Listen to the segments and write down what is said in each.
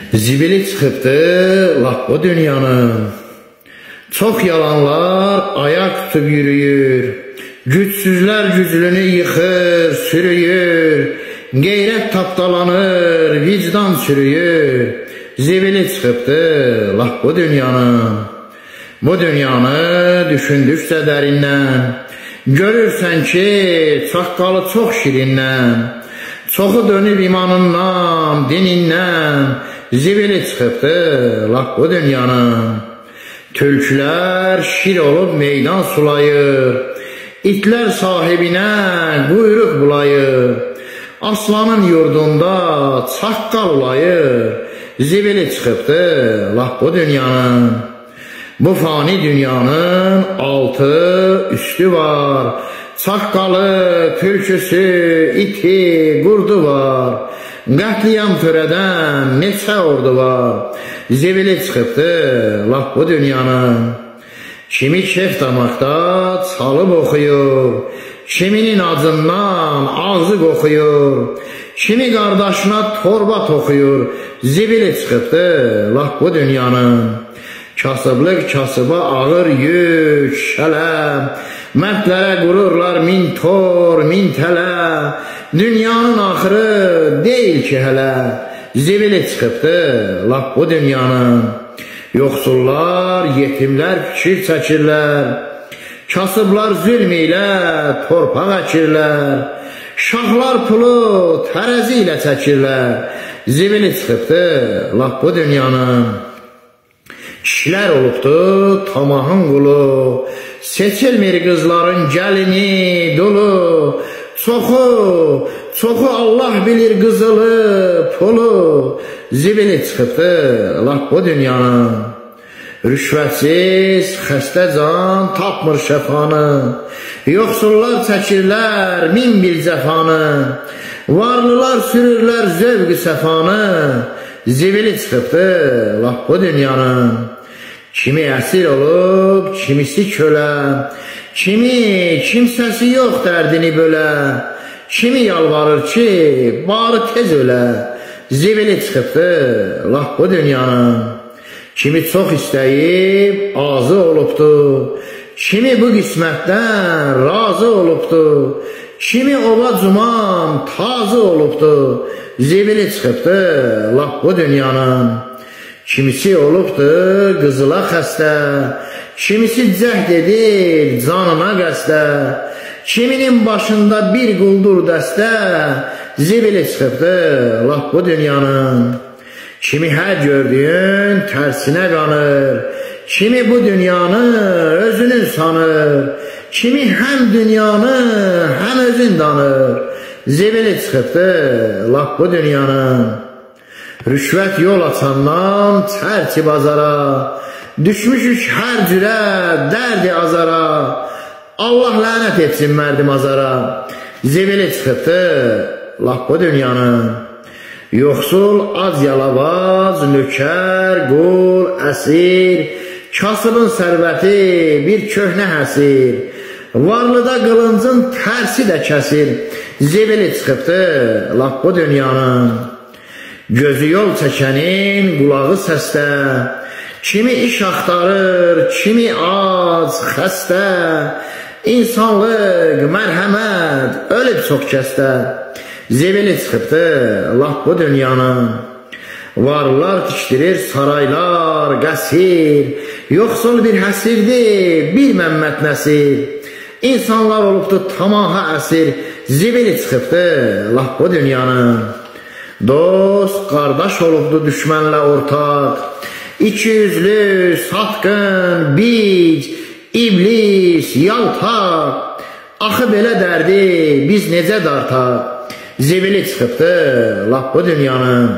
Zibili çıxıbdı lap o dünyanın. Çox yalanlar ayak tutub yürüyür. Gücsüzlər güclünü yıxır, sürüyür. Qeyrət tapdalanır, vicdan sürüyür. Zibili çıxıbdı lap bu dünyanın. Bu dünyanı düşündükcə dərindən görürsən ki, çaqqalı çox şirindən. Çoxu dönüb imanından, dinindən. Zibili çıxıbdı lap bu dünyanın. Tülkülər şir olub meydan sulayır. İtlər sahibinə quyruq bulayır. Aslanın yurdunda çaqqal olayır. Zibili çıxıbdı lap bu dünyanın. Bu fani dünyanın altı üstü var. Çaqqalı, tülküsü, iti, qurdu var. Qətliyam törədən neçə ordu var. Zibili çıxıbdı lap bu dünyanın. Kimi kef damakda çalıb oxuyur. Kiminin acından ağzı qoxuyur. Kimi qardaşına torba toxuyur. Zibili çıxıbdı lap bu dünyanın. Kasıblıq kasıba ağır yük, şələm. Mərdlərə qururlar min tor, min tələ. Dünyanın axırı deyil ki hələ. Zibili çıxıbdı lap bu dünyanın. Yoxsullar, yetimlər fikir çəkirlər. Kasıblar zülm ilə torpaq əkirlər. Şahlar pulu tərəzi ilə çəkirlər. Zibili çıxıbdı lap bu dünyanın. Kişilər olubdu tamahın qulu. Seçilmir qızların gəlini dolu. Çoxu Allah bilir qızılı pulu. Zibili çıxıbdı lap bu dünyanın. Rüşvətsiz xəstə can tapmır şəfanı. Yoxsullar çəkirlər min bir cəfanı. Varlılar sürürlər zövq-ü səfanı. Zibili çıxıbdı lap bu dünyanın. Kimi əsir olub, kimisi kölə. Kimi kimsəsi yox dərdini bölə. Kimi yalvarır ki, barı tez ölə. Zibili çıxıbdı lap bu dünyanın. Kimi çox istəyib, azı olubdu. Kimi bu qismətdən razı olubdu. Kimi ova cuman tazı olubdu. Zibili çıxıbdı lap bu dünyanın. Kimisi olubdu qızıla xəstə. Kimisi cəhd edir canına qəstə. Kiminin başında bir quldur dəstə. Zibili çıxıbdı lap bu dünyanın. Kimi hər gördüyün tərsinə qanır. Kimi bu dünyanı özünün sanır. Kimi həm dünyanı həm özün danır. Zibili çıxıbdı lap bu dünyanın. Rüşvət yol açandan çərçi bazara. Düşmüşük hər cürə dərdi azara. Allah lənət etsin mərdim azara. Zibili çıxıbdı lap bu dünyanın. Yoxsul, ac yalavaz, nökər, qul, əsir. Kasıbın sərvəti bir köhnə həsir. Varlıda qılıncın tərsi də kəsir. Zibili çıxıbdı lap bu dünyanın. Gözü yol çəkənin qulağı səsdə. Kimi iş axtarır, kimi ac, xəstə. İnsanlıq, mərhəmət, ölüb çox kəsdə. Zibili çıxıbdı lap bu dünyanın. Varlılar tikdirir saraylar, qəsir. Yoxsul bir həsirdir, bir Məmməd Nəsir. İnsanlar olubdu tamaha əsir. Zibili çıxıbdı lap bu dünyanın. Dost, qardaş olubdu düşmənlə ortaq. İkiyüzlü, satqın, bic, iblis, yaltaq. Axı belə dərdi biz necə dartaq. Zibili çıxıbdı lap bu dünyanın.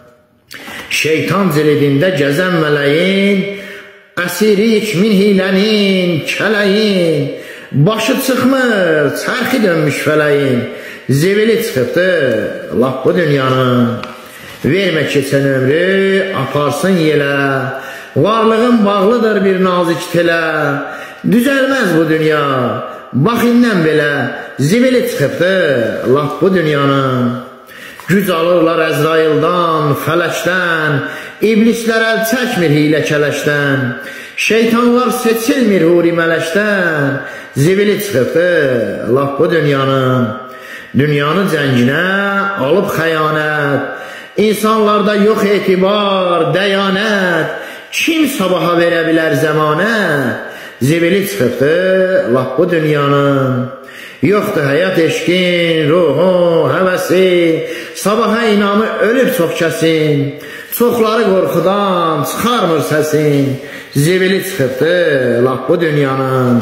Şeytan zilidində gəzən mələyin.Əsirik min hilənin, kələyin. Başı çıxmır, çərxi dönmüş fələyin. Zibili çıxıbdı lap bu dünyanın. Vermə keçən ömrü, aparsın yelə. Varlığın bağlıdır bir nazik telə. Düzəlməz bu dünya, bax indən belə. Zibili çıxıbdı lap bu dünyanın. Güc alırlar Əzraildan, fələkdən, iblislər əl çəkmir hilə kələşdən, şeytanlar seçilmir huri mələkdən, zibili çıxıbdır laf bu dünyanın. Dünyanı cənginə alıb xəyanət, insanlarda yox etibar, dəyanət, kim sabaha verə bilər zəmanət, zibili çıxıbdır laf bu dünyanın. Yoxdur həyat eşkin, ruhu, həvəsi, sabaha inamı ölüb çox kəsin, çoxları qorxudan çıxarmır səsin, zibili çıxıbdır laf bu dünyanın.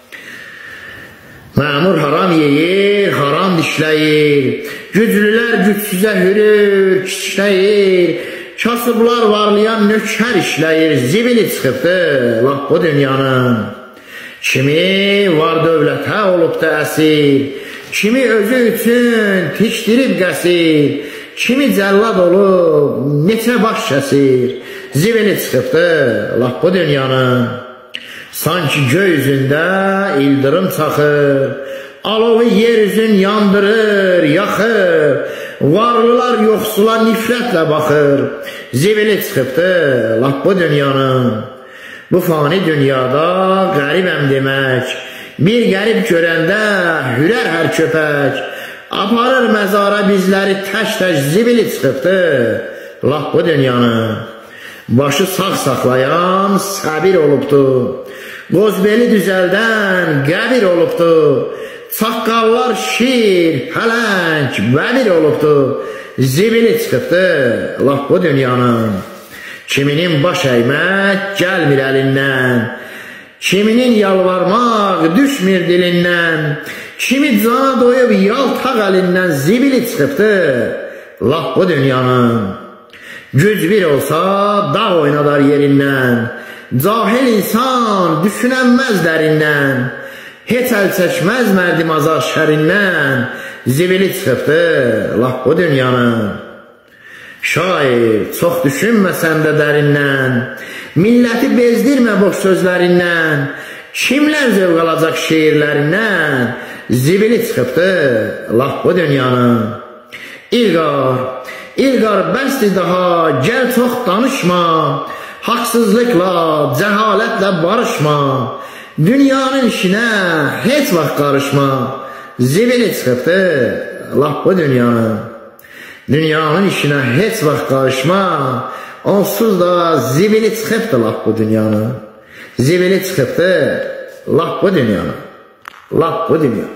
Məmur haram yeyir, haram dişləyir, güclülər gücsüzə hürür, kiçləyir, kasıblar varlayan nökər işləyir, zibili çıxıbdır laf bu dünyanın. Kimi var dövlətə olub da əsir, kimi özü üçün tikdirib qəsir, kimi cəllad olub neçə baş kəsir, zibili çıxıbdır laf bu dünyanın. Sanki göy üzündə ildırım çaxır, alovu yer üzün yandırır, yaxır, varlılar yoxsula nifrətlə baxır, zibili çıxıbdır laf bu dünyanın. Bu fani dünyada qəribəm demək, bir qərib görəndə hürər hər köpək, aparır məzara bizləri tək-tək, zibili çıxıbdır laf bu dünyanın. Başı sağ saxlayan səbir olubdur, qozbeli düzəldən qəbir olubdur, çaqqallar şir, pələng, bəbir olubdur, zibili çıxıbdır laf bu dünyanın. Kiminin baş əymək gəlmir əlindən, kiminin yalvarmaq düşmür dilindən, kimi cana doyub yaltaq əlindən, zibili çıxıbdır laf bu dünyanın. Güc bir olsa dağ oynadar yerindən, cahil insan düşünənməz dərindən, heç əl çəkməz mərdim azar şərindən, zibili çıxıbdır laf bu dünyanın. Şair, çox düşünməsən də dərindən, milləti bezdirmə boş sözlərindən, kimlər zövq alacaq şeirlərindən, zibili çıxıbdır laf bu dünyanın. İlqar bəsdir daha, gəl çox danışma, haqsızlıqla, cəhalətlə barışma, dünyanın işinə heç vaxt qarışma, zibili çıxıbdır laf bu dünyanın. Dünyanın işinə heç vaxt qarışma, onsuz da zibili çıxıbdır laf bu dünyanın. Zibili çıxıbdır laf bu dünyanın. Laf bu dünyanın.